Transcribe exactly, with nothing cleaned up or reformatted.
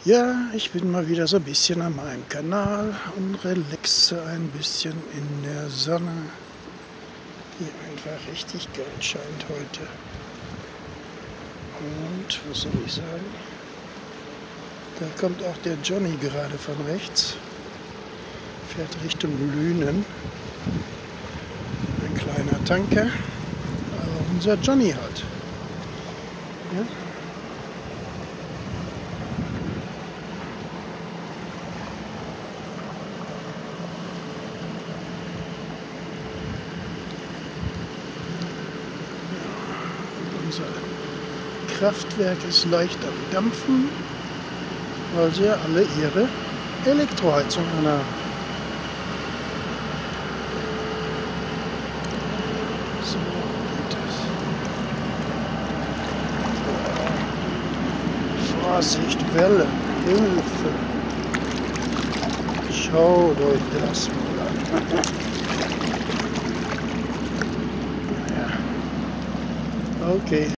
Ja, ich bin mal wieder so ein bisschen an meinem Kanal und relaxe ein bisschen in der Sonne, die einfach richtig geil scheint heute. Und was soll ich sagen? Da kommt auch der Johnny gerade von rechts, fährt Richtung Lünen. Ein kleiner Tanker, aber unser Johnny halt. Ja? Unser Kraftwerk ist leicht am Dampfen, weil sie ja alle ihre Elektroheizung anhaben. So geht das. Vorsicht, Welle, Hilfe. Schaut euch das mal an. Naja. Okay.